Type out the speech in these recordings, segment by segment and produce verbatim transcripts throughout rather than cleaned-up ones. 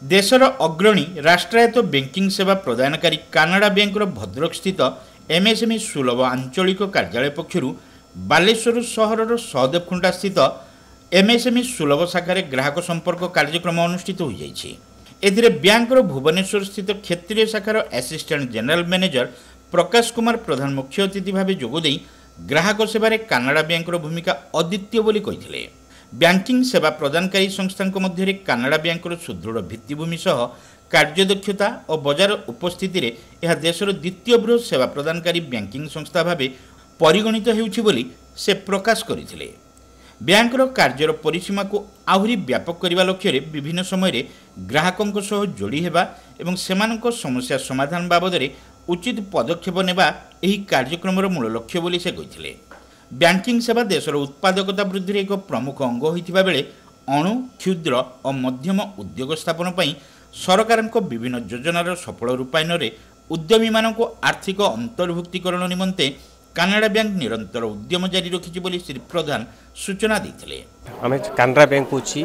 देशर अग्रणी राष्ट्रायत्त बैंकिंग सेवा प्रदानकारी कानाडा बैंक भद्रक स्थित एमएसएमई सुलभ आंचलिक कार्यालय पक्षर बालेश्वर सहर सहदेवखुंटा स्थित एमएसएमई सुलभ शाखार ग्राहक संपर्क कार्यक्रम अनुष्ठित हो जाए। बैंकर भुवनेश्वर स्थित क्षेत्रीय शाखार assistant general manager Prakash Kumar Pradhan मुख्य अतिथि भाव जोगदे ग्राहक सेवार कानाडा बैंक भूमिका अद्वितीय बोली कहिथिले। बैंकिंग सेवा प्रदानकारी संस्था मध्य कानाडा बैंक सुदृढ़ भित्तिभूमि सह कार्यदक्षता और बजार उपस्थिति रे यह देशर द्वितीय बृहत सेवा प्रदानकारी बैंकिंग संस्था भाव परिगणित होउछि बोली से प्रकाश करथिले। बैंकर कार्यर परिसीमा को आहुरी व्यापक करने लक्ष्य रे विभिन्न समय ग्राहकों सह जोड़ी हेबा एवं सेमानक समस्या समाधान बाबद रे उचित पदक्षेप नेबा एही कार्यक्रम मूल लक्ष्य बोली से कहिथिले। बैंकिंग सेवा देशर उत्पादकता वृद्धि एक प्रमुख अंग होइथिबा बेले अणु क्षुद्र और मध्यम उद्योग स्थापन पई सरकार विभिन्न योजनार सफल रूपायन रे उद्यमी मानक आर्थिक अंतर्भुक्तिकरण निमंते कानाडा बैंक निरंतर उद्यम जारी रखिछि बोली श्री प्रधान सूचना देथिले। आमे कानाडा बैंक होछि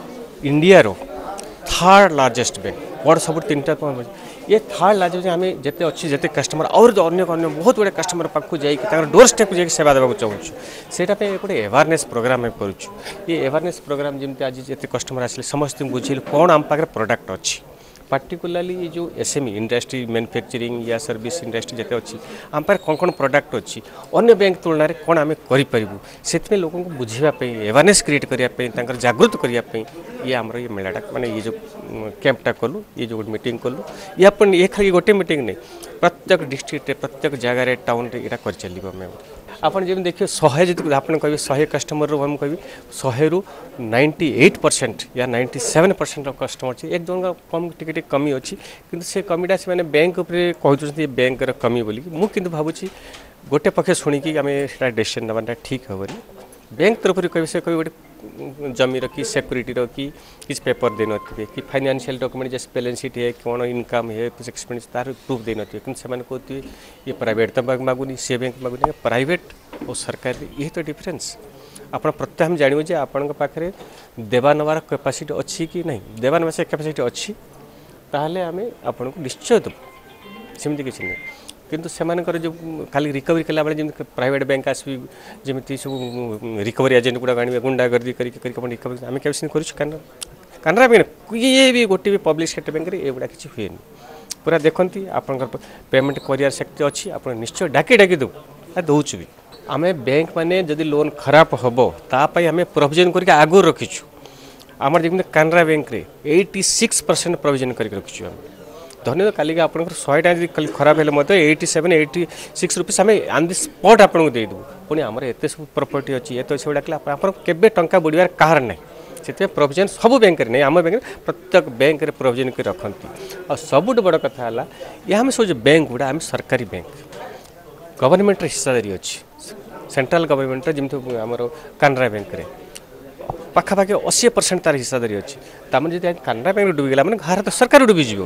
इंडिया रो थर्ड लार्जेस्ट बैंक वर्ल्ड सब तीनटा ये थर्ड लार्जेस्ट आम जिते अच्छी जिते कस्टमर और अन्य अन्य बहुत गुड़े कस्टमर पाक जाकर डोर स्टेप जाकि सेवा देवा चाहूँ सेटा गोटे अवेयरनेस प्रोग्राम में करूँ। ये अवेयरनेस प्रोग्राम जमी आज जिते कस्टमर आसे समस्त बुझे कौन आम पाखे प्रोडक्ट अच्छी पार्टिकुलाली ये जो एसएमई इंडस्ट्री मैन्युफैक्चरिंग या सर्विस इंडस्ट्री जिते अच्छी आम पाखे कौन कौन प्रोडक्ट अच्छी अन्य बैंक तुलन में कौन आम करूँ से लोक बुझापी अवेयरनेस क्रिएट करने जागृत करने ये आमर ये मेलाटा माने ये जो कैंपटा कलु ये जो मीटिंग कलु ये अपन ये खाली गोटे मीटिंग नहीं प्रत्येक डिस्ट्रिक्ट प्रत्येक जगार टाउन रे यहाँ कर चलो आम आप जब देखिए शहे जी आप कहे शहे कस्टमर रू कह शहे रु नाइंटी एट परसेंट या नाइंटी सेवेन परसेंट कस्टमर अच्छे एक जन कम टिके कमी अच्छी किंतु से कमीटा से बैंक कहते बैंक कमी बोली मुझे भावुँ गोटे पक्ष शुणिकी आम डिसीजन नवाटा ठीक हेनी बैंक तरफ कह से कह गोटे जमी रखी सिक्यूरीटी रखी किसी पेपर दे नथिबे कि फाइनेंशियल डॉक्यूमेंट जैसे बैलेंस शीट है कौन इनकम है एक्सपेंस तार प्रूफ दे नथिबे कि से कहते ये प्राइवेट तो मागुनी सी बैंक मागुनी प्राइवेट और सरकारी ये तो डिफरेंस आप प्रत्यय हम जानवे जे आपण पाखे देवा नवार कैपेसिटी अच्छी कि नहीं देवा नवा से कैपेसिटी अच्छी ताहले आम आपन को निश्चय देव सेमती किसी नहीं किंतु सेमानकर जो खाली रिकवरी कला बेले जमी प्राइवेट बैंक आसवी जमी सब रिकवरी एजेंट गुड़ा आने गुंडागर्दी करके रिकवरी आम कैसे कर कानाडा बैंक ये भी गोटे भी पब्लिक सेक्टर बैंक ये गुड़ा किसी हुए पूरा देखती आप पेमेंट कर शक्ति अच्छी आप निश्चय डाकी डाकी दो दौचु भी आम बैंक मैंने जदि लोन खराब हम तापाई आम प्रोविजन करके आगु रखीचु आमर जमी कानाडा बैंक रे एटी सिक्स परसेंट प्रोविजन करके रखीचु आम धन्यवाद काली आप शहे टाइम खराब है eighty seven eighty six rupees आम आन दि स्पट आपको देदेबू पुणी आमर एत सब प्रॉपर्टी अच्छी एत सब डाक आपके टंका बुड़ार कहार ना से प्रोविजन सब बैंक नहीं आम बैंक प्रत्येक बैंक रे प्रोविजन कर रखती और सबुठ बड़ कथा है यहाँ सब जो बैंक गुड़ा आम सरकारी बैंक गवर्नमेंट हिस्सादारी अच्छी सेंट्रल गवर्नमेंट जमी आमर कानाडा बैंक रे पाखापाखि अस्सी परसेंट तार हिस्सादारी अच्छी तमें जब कानाडा बैंक डूबीगला मैंने घर तो सरकार डूबीज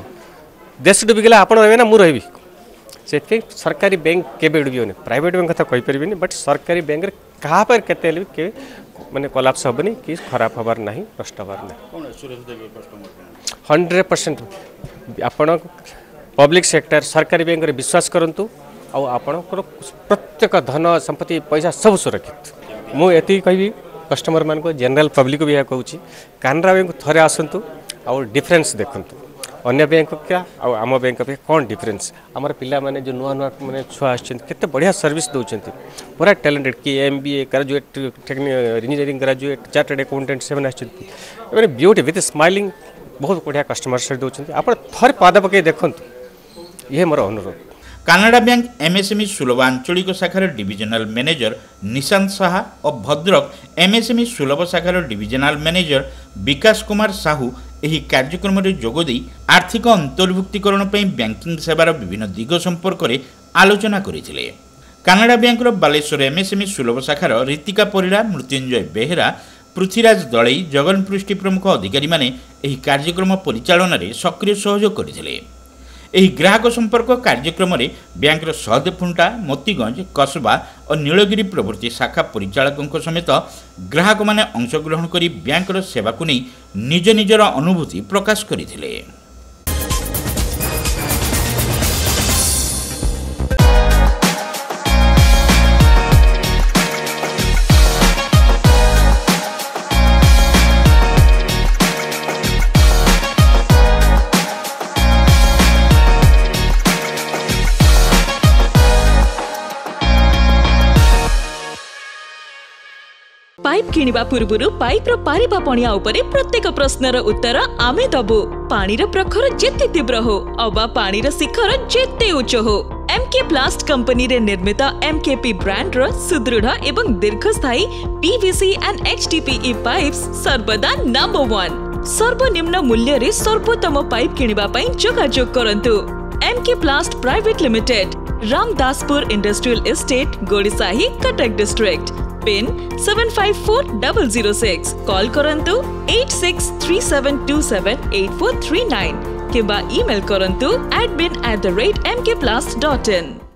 देश डूबीगला आप रही ना मुझे रही से सरकारी बैंक केबे डूबी प्राइवेट बैंक कथा कहीपरि बट सरकारी बैंक क्या के माने कोलाप्स हेनी कि खराब हबार ना नष्ट हबार ना हंड्रेड परसेंट आपण पब्लिक सेक्टर सरकारी बैंक रे विश्वास करंतु आउ आपणकर प्रत्येक धन संपत्ति पैसा सब सुरक्षित मु एति कहबी कस्टमर मान को जनरल पब्लिक को भी यह कहूँ कानाडा बैंक थरे आसतु और डिफरेंस देखंतु अन्य बैंक क्या आउ आम बैंक पे कौन डिफरेंस आमर पिला माने जो नुआ नुआ माने छुआ आते बढ़िया सर्विस दौरान पूरा टैलेंटेड कि M B A graduate engineering graduate chartered accountant से मैंने ब्यूटी विथ स्माइलिंग बहुत बढ़िया कस्टमर सर्विस दौरान आप थरे पाद पकई देखु ये मोर अनुरोध। कानाडा बैंक एमएसएमई सुलभ आंचलिक शाखार डिविजनल मैनेजर निशांत साहा और भद्रक एमएसएमई सुलभ शाखार डिविजनल मैनेजर विकास कुमार साहू एही कार्यक्रम में जोगदे आर्थिक अंतर्भुक्तिकरण बैंकिंग सेवार विभिन्न दिग संपर्क में आलोचना करथिले। कानाडा बैंक बालेश्वर एमएसएमई सुलभ शाखार रीतिका परिड़ा मृत्युंजय बेहेरा पृथ्वीराज दलई जगन पृष्टि प्रमुख अधिकारी माने एही कार्यक्रम परिचालन में सक्रिय सहयोग करथिले। ଏହି ଗ୍ରାହକ ସମ୍ପର୍କ କାର୍ଯ୍ୟକ୍ରମ ରେ ବ୍ୟାଙ୍କର ସହଦେବଖୁଣ୍ଟା, ମୋତିଗଞ୍ଜ, କସବା ଓ ନୀଳଗିରି ପ୍ରଭୃତି ଶାଖା ପରିଚାଳକଙ୍କ ସमेତ ଗ୍ରାହକ ମାନେ अंशग्रहण କରି ବ୍ୟାଙ୍କର ସେବାକୁ ନେଇ ନିଜ ନିଜର ଅନୁଭୂତି ପ୍ରକାଶ କରିଥିଲେ। पाइप किनिबा पूर्वरु पाइप रो पारिबा पणिया उपरे प्रत्येक प्रश्नर उत्तर आमे दबु। पानीर प्रखर जेते तीव्र हो अबा पानीर शिखर जेते उच्च हो, एमके प्लास्ट कंपनी रे निर्मित एमकेपी ब्रांड रो सुदृढ़ एवं दीर्घस्थायी पीवीसी एंड एचडीपीई पाइप्स सर्वदा नंबर वन। सर्वनिम्न मूल्य रे सर्वोत्तम पाइप किनिबा पई जोगाजोग करंतु। MK plast private limited, Ramdaspur industrial estate, Gorisahi, Cuttack district. Pin seven five four double zero six. Call करंतु eight six three seven two seven eight four three nine किंबा ईमेल करंतु admin at the rate m k plast dot in।